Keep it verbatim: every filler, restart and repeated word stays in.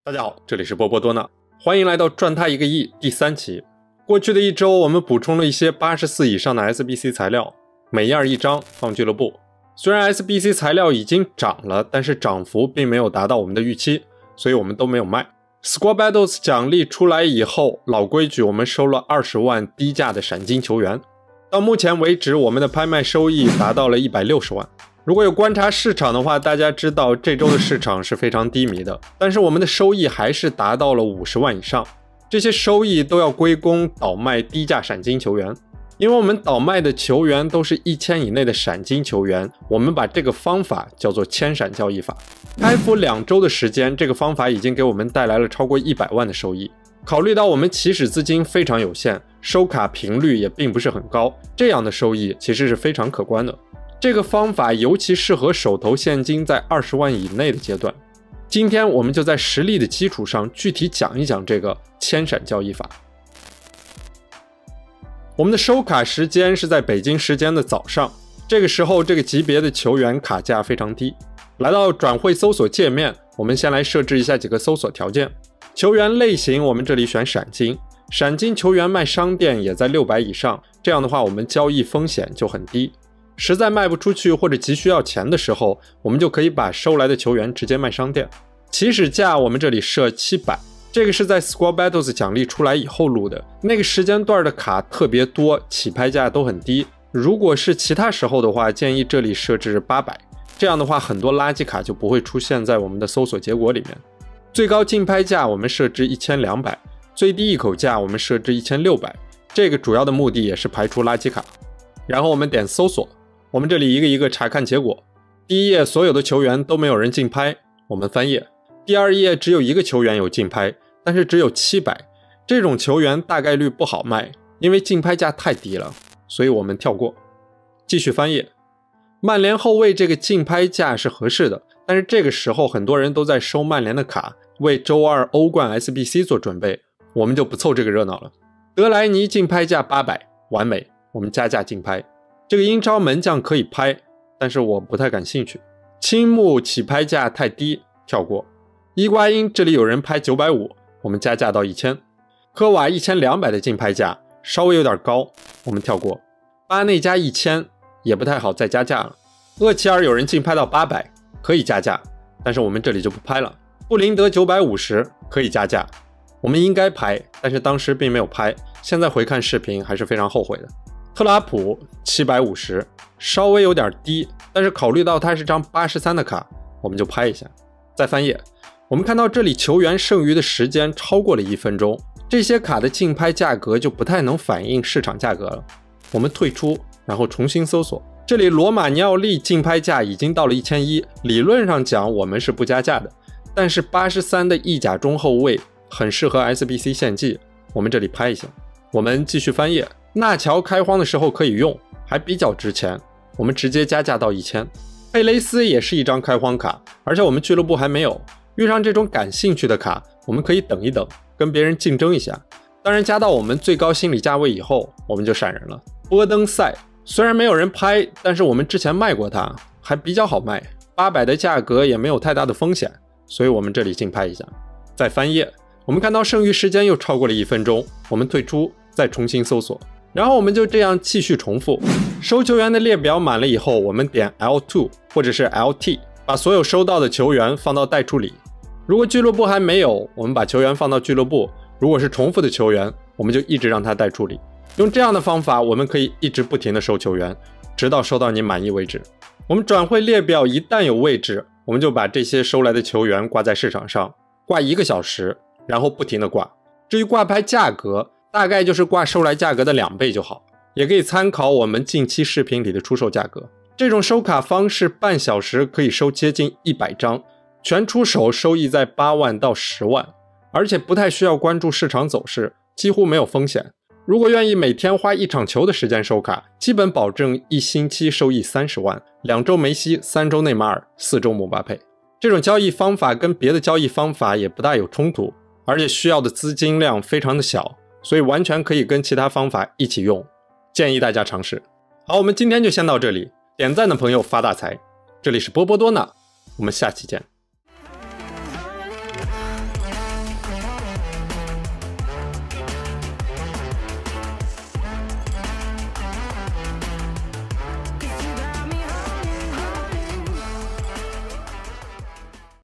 大家好，这里是波波多纳，欢迎来到赚他一个亿第三期。过去的一周，我们补充了一些八十四以上的 S B C 材料，每页一张放俱乐部。虽然 S B C 材料已经涨了，但是涨幅并没有达到我们的预期，所以我们都没有卖。Squad Battles 奖励出来以后，老规矩，我们收了二十万低价的闪金球员。到目前为止，我们的拍卖收益达到了一百六十万。如果有观察市场的话，大家知道这周的市场是非常低迷的，但是我们的收益还是达到了五十万以上。这些收益都要归功倒卖低价闪金球员，因为我们倒卖的球员都是一千以内的闪金球员，我们把这个方法叫做千闪交易法。开服两周的时间，这个方法已经给我们带来了超过一百万的收益。考虑到我们起始资金非常有限，收卡频率也并不是很高，这样的收益其实是非常可观的。这个方法尤其适合手头现金在二十万以内的阶段。今天我们就在实例的基础上具体讲一讲这个千闪交易法。我们的收卡时间是在北京时间的早上，这个时候这个级别的球员卡价非常低。来到转会搜索界面，我们先来设置一下几个搜索条件。球员类型我们这里选闪金，闪金球员卖商店也在六百以上，这样的话我们交易风险就很低。实在卖不出去或者急需要钱的时候，我们就可以把收来的球员直接卖商店。起始价我们这里设七百，这个是在 Squad Battles 奖励出来以后录的，那个时间段的卡特别多，起拍价都很低。如果是其他时候的话，建议这里设置八百，这样的话很多垃圾卡就不会出现在我们的搜索结果里面。最高竞拍价我们设置一千两百，最低一口价我们设置一千六百，这个主要的目的也是排除垃圾卡。然后我们点搜索，我们这里一个一个查看结果。第一页所有的球员都没有人竞拍，我们翻页。第二页只有一个球员有竞拍，但是只有七百，这种球员大概率不好卖，因为竞拍价太低了，所以我们跳过。继续翻页。曼联后卫这个竞拍价是合适的，但是这个时候很多人都在收曼联的卡，为周二欧冠 S B C 做准备，我们就不凑这个热闹了。德莱尼竞拍价八百，完美，我们加价竞拍。这个英超门将可以拍，但是我不太感兴趣。青木起拍价太低，跳过。伊瓜因这里有人拍九百五，我们加价到一千。科瓦一千两百的竞拍价稍微有点高，我们跳过。巴内加一千也不太好再加价了。厄齐尔有人竞拍到八百，可以加价，但是我们这里就不拍了。布林德九百五十可以加价，我们应该拍，但是当时并没有拍，现在回看视频还是非常后悔的。特拉普七百五十稍微有点低，但是考虑到它是张八十三的卡，我们就拍一下。再翻页，我们看到这里球员剩余的时间超过了一分钟，这些卡的竞拍价格就不太能反映市场价格了。我们退出，然后重新搜索。这里罗马尼奥利竞拍价已经到了一千一，理论上讲我们是不加价的，但是八十三的意甲中后卫很适合 S B C 献祭，我们这里拍一下。我们继续翻页。纳乔开荒的时候可以用，还比较值钱，我们直接加价到一千。佩雷斯也是一张开荒卡，而且我们俱乐部还没有。遇上这种感兴趣的卡，我们可以等一等，跟别人竞争一下。当然加到我们最高心理价位以后，我们就闪人了。波登塞虽然没有人拍，但是我们之前卖过它，还比较好卖，八百的价格也没有太大的风险，所以我们这里竞拍一下。再翻页，我们看到剩余时间又超过了一分钟，我们退出，再重新搜索。然后我们就这样继续重复。收球员的列表满了以后，我们点 L 二 或者是 L T， 把所有收到的球员放到待处理。如果俱乐部还没有，我们把球员放到俱乐部。如果是重复的球员，我们就一直让他待处理。用这样的方法，我们可以一直不停的收球员，直到收到你满意为止。我们转会列表一旦有位置，我们就把这些收来的球员挂在市场上，挂一个小时，然后不停的挂。至于挂拍价格，大概就是挂收来价格的两倍就好，也可以参考我们近期视频里的出售价格。这种收卡方式半小时可以收接近一百张，全出手收益在八万到十万，而且不太需要关注市场走势，几乎没有风险。如果愿意每天花一场球的时间收卡，基本保证一星期收益三十万，两周梅西，三周内马尔，四周姆巴佩。这种交易方法跟别的交易方法也不大有冲突，而且需要的资金量非常的小，所以完全可以跟其他方法一起用，建议大家尝试。好，我们今天就先到这里，点赞的朋友发大财。这里是波波多纳，我们下期见。